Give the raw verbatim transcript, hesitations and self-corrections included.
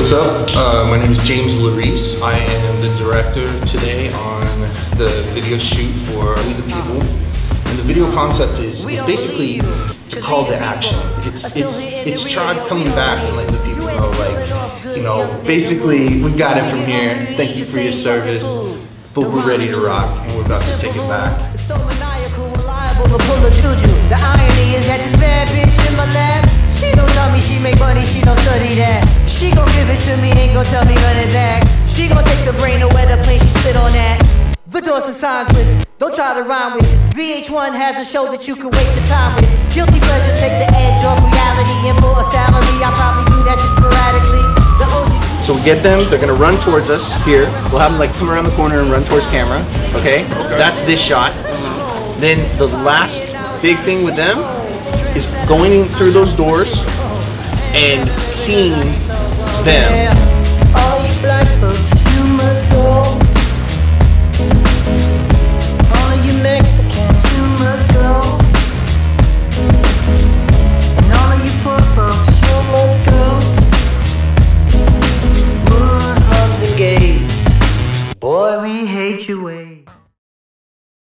What's up? Uh, my name is James Larice. I am the director today on the video shoot for We the People. And the video concept is, is basically to call to action. It's it's it's Tribe coming back and letting the people know, like, you know, basically we've got it from here. Thank you for your service, but we're ready to rock and we're about to take it back. The irony is that this bad bitch in my lap, she don't tell me she make money, she don't study that. She gon' give it to me, ain't gon' tell me run it back. She gon' take the brain away the plane, she spit on that. The doors and signs with it, don't try to rhyme with it. V H one has a show that you can waste your time with. Guilty pleasures take the edge off reality, and for a salary, I probably do that just sporadically. The O G. So we get them, they're gonna run towards us here. We'll have them like come around the corner and run towards camera, okay? okay. That's this shot. Then the last big thing with them is going through those doors and seeing them. All you black folks.